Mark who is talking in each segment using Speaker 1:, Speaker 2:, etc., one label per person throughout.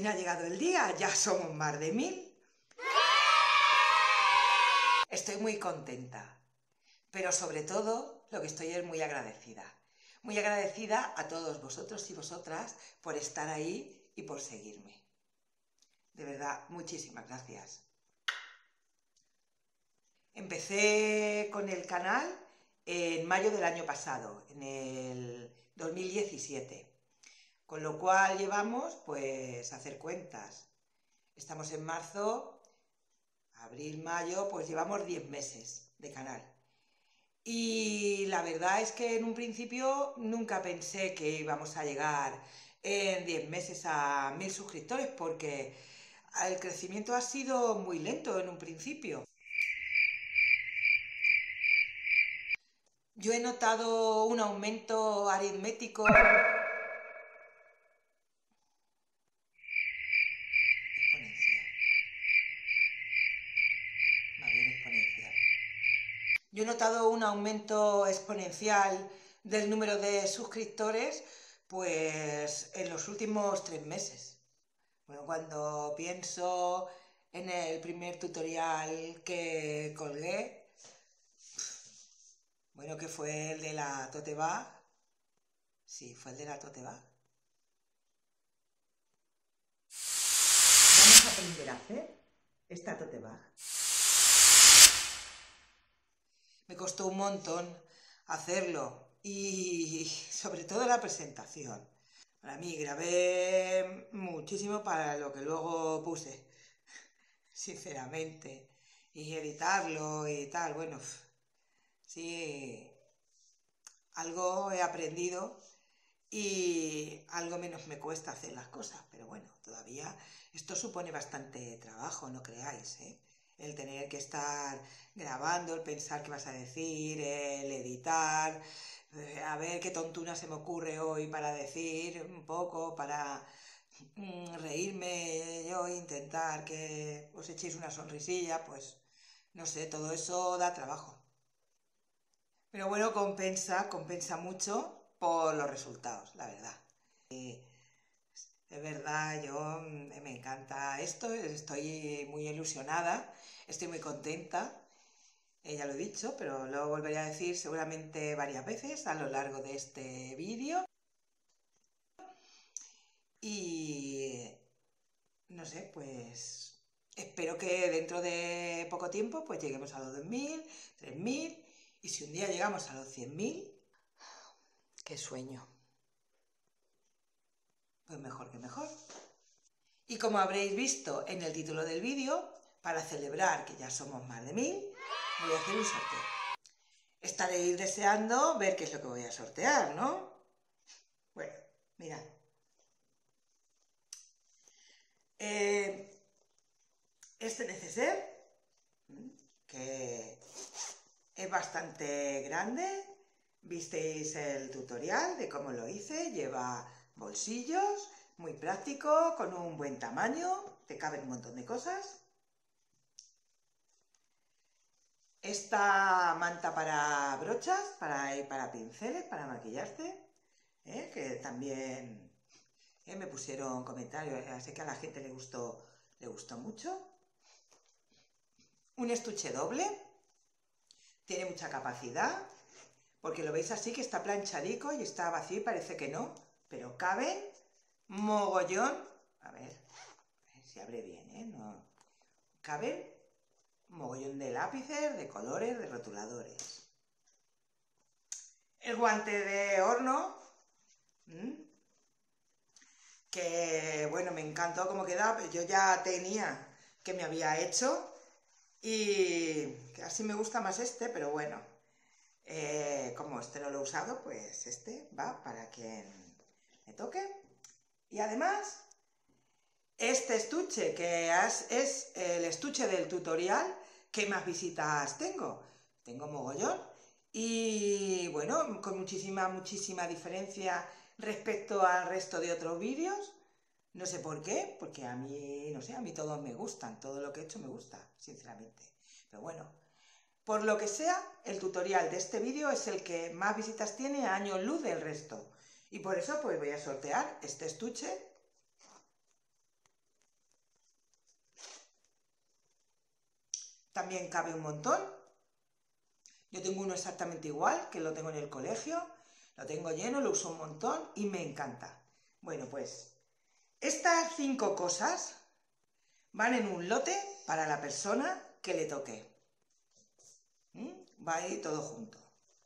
Speaker 1: fin ha llegado el día, ya somos más de 1000. Estoy muy contenta, pero sobre todo lo que estoy es muy agradecida. Muy agradecida a todos vosotros y vosotras por estar ahí y por seguirme. De verdad, muchísimas gracias. Empecé con el canal en mayo del año pasado, en el 2017. Con lo cual llevamos, pues, a hacer cuentas. Estamos en marzo, abril, mayo, pues llevamos 10 meses de canal. Y la verdad es que en un principio nunca pensé que íbamos a llegar en 10 meses a 1000 suscriptores, porque el crecimiento ha sido muy lento en un principio. Yo he notado un aumento aritmético exponencial. Yo he notado un aumento exponencial del número de suscriptores, pues en los últimos 3 meses. Bueno, cuando pienso en el primer tutorial que colgué, bueno, que fue el de la tote bag. Sí, fue el de la tote bag. Vamos a aprender a hacer esta tote bag. Me costó un montón hacerlo y sobre todo la presentación. Para mí grabé muchísimo para lo que luego puse, sinceramente, y editarlo y tal. Bueno, sí, algo he aprendido y algo menos me cuesta hacer las cosas, pero bueno, todavía esto supone bastante trabajo, no creáis, ¿eh? El tener que estar grabando, el pensar qué vas a decir, el editar, a ver qué tontuna se me ocurre hoy para decir un poco, para reírme yo, intentar que os echéis una sonrisilla, pues no sé, todo eso da trabajo. Pero bueno, compensa mucho por los resultados, la verdad. De verdad, yo me encanta esto, estoy muy ilusionada, estoy muy contenta, ya lo he dicho, pero lo volveré a decir seguramente varias veces a lo largo de este vídeo. Y no sé, pues espero que dentro de poco tiempo pues lleguemos a los 2000, 3000, y si un día llegamos a los 100.000, ¡qué sueño! Pues mejor que mejor. Y como habréis visto en el título del vídeo, para celebrar que ya somos más de 1000, voy a hacer un sorteo. Estaréis deseando ver qué es lo que voy a sortear, ¿no? Bueno, mirad. Este neceser, que es bastante grande, visteis el tutorial de cómo lo hice, lleva bolsillos, muy práctico, con un buen tamaño, te caben un montón de cosas. Esta manta para brochas, para pinceles, para maquillarse, que también me pusieron comentarios, así que a la gente le gustó mucho. Un estuche doble, tiene mucha capacidad, porque lo veis así que está planchadico y está vacío y parece que no, pero cabe mogollón. A ver si abre bien, no. Cabe mogollón de lápices, de colores, de rotuladores. El guante de horno, que bueno, me encantó cómo queda, yo ya tenía que me había hecho y casi me gusta más este, pero bueno, como este no lo he usado, pues este va para quien le toque. Y además, este estuche, que es el estuche del tutorial que más visitas tengo mogollón, y bueno, con muchísima diferencia respecto al resto de otros vídeos. No sé por qué, porque a mí, no sé, a mí todos me gustan, todo lo que he hecho me gusta, sinceramente. Pero bueno, por lo que sea, el tutorial de este vídeo es el que más visitas tiene a años luz del resto. Y por eso pues voy a sortear este estuche también cabe un montón. Yo tengo uno exactamente igual, que lo tengo en el colegio, lo tengo lleno, lo uso un montón y me encanta. Bueno, pues estas 5 cosas van en un lote para la persona que le toque. Va ahí todo junto.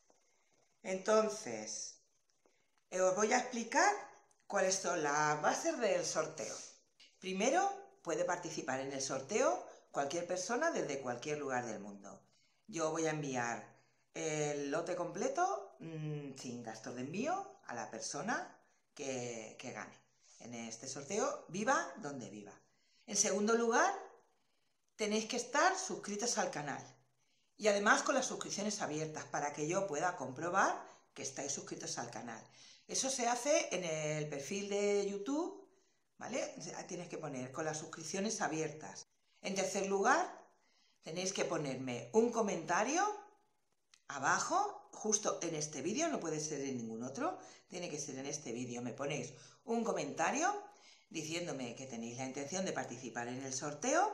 Speaker 1: Entonces, os voy a explicar cuáles son las bases del sorteo. Primero, puede participar en el sorteo cualquier persona desde cualquier lugar del mundo. Yo voy a enviar el lote completo sin gastos de envío a la persona que gane. En este sorteo, viva donde viva. En segundo lugar, tenéis que estar suscritos al canal. Y además con las suscripciones abiertas para que yo pueda comprobar que estáis suscritos al canal. Eso se hace en el perfil de YouTube, ¿vale? Tienes que poner con las suscripciones abiertas. En tercer lugar, tenéis que ponerme un comentario abajo, justo en este vídeo, no puede ser en ningún otro, tiene que ser en este vídeo. Me ponéis un comentario diciéndome que tenéis la intención de participar en el sorteo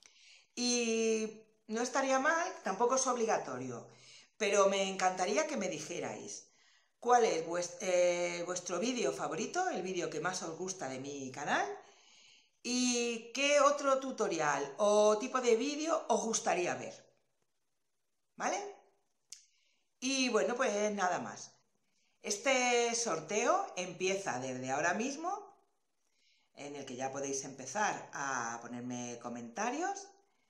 Speaker 1: y no estaría mal, tampoco es obligatorio, pero me encantaría que me dijerais cuál es vuestro vídeo favorito, el vídeo que más os gusta de mi canal y qué otro tutorial o tipo de vídeo os gustaría ver, ¿vale? Y bueno, pues nada más. Este sorteo empieza desde ahora mismo, en el que ya podéis empezar a ponerme comentarios,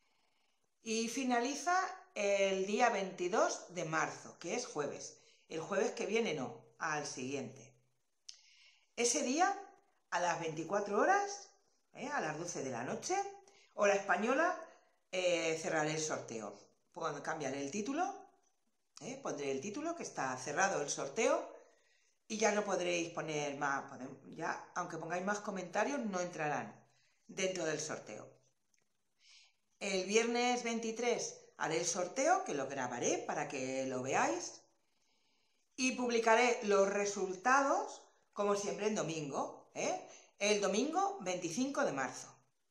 Speaker 1: y finaliza el día 22 de marzo, que es jueves. El jueves que viene no, al siguiente. Ese día, a las 24 horas, a las 12 de la noche, hora española, cerraré el sorteo. Cambiaré el título, pondré el título, que está cerrado el sorteo, y ya no podréis poner más, ya, aunque pongáis más comentarios, no entrarán dentro del sorteo. El viernes 23 haré el sorteo, que lo grabaré para que lo veáis, y publicaré los resultados, como siempre, en domingo, el domingo 25 de marzo.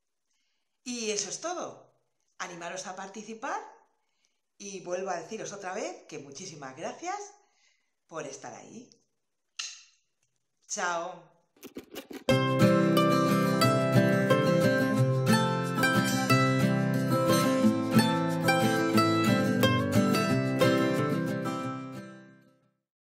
Speaker 1: Y eso es todo. Animaros a participar y vuelvo a deciros otra vez que muchísimas gracias por estar ahí. Chao.